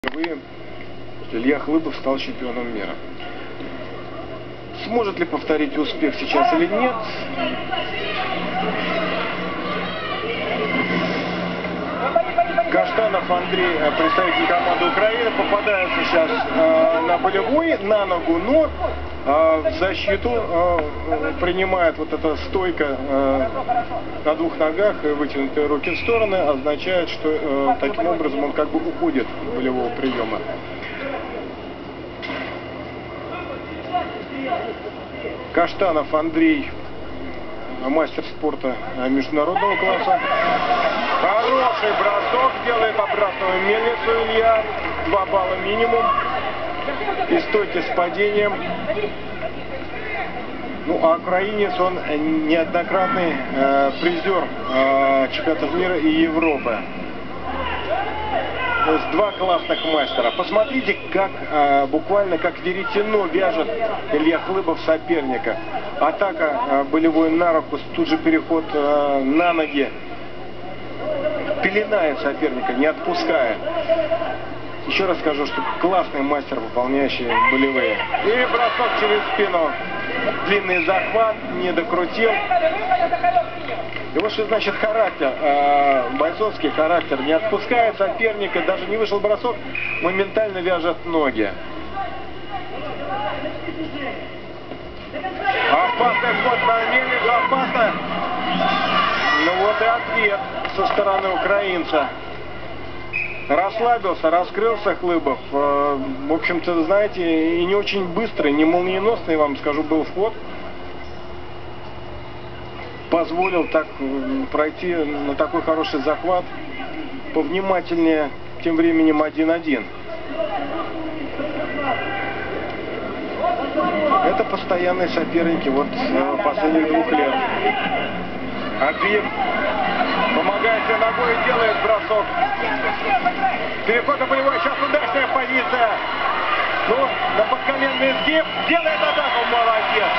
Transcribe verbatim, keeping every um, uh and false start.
Впервые Илья Хлыбов стал чемпионом мира. Сможет ли повторить успех сейчас или нет? Каштанов Андрей, представитель команды Украины, попадается сейчас э, на болевой, на ногу, но э, в защиту э, принимает вот эта стойка э, на двух ногах, вытянутые руки в стороны, означает, что э, таким образом он как бы уходит от болевого приема. Каштанов Андрей, мастер спорта международного класса. Хороший бросок, делает обратную мельницу Илья. Два балла минимум. И стойки с падением. Ну, а украинец, он неоднократный э, призер э, чемпионатов мира и Европы. То есть два классных мастера. Посмотрите, как э, буквально как веретено вяжет Илья Хлыбов соперника. Атака э, болевой на руку, тут же переход э, на ноги. Пеленает соперника, не отпуская. Еще раз скажу, что классный мастер, выполняющий болевые. И бросок через спину. Длинный захват, не докрутил. И вот что значит характер, э, бойцовский характер. Не отпускает соперника, даже не вышел бросок, моментально вяжет ноги. Опасный вход на мельницу, опасно. Ну вот и ответ со стороны украинца. Расслабился, раскрылся Хлыбов. Э, в общем-то, знаете, и не очень быстрый, не молниеносный, вам скажу, был вход. Позволил так пройти на такой хороший захват. Повнимательнее, тем временем один-один. Это постоянные соперники вот последних двух лет. Абиев помогает себе ногой и делает бросок. Переход на болевой, сейчас удачная позиция. Ну, на подколенный сгиб, делает атаку, молодец.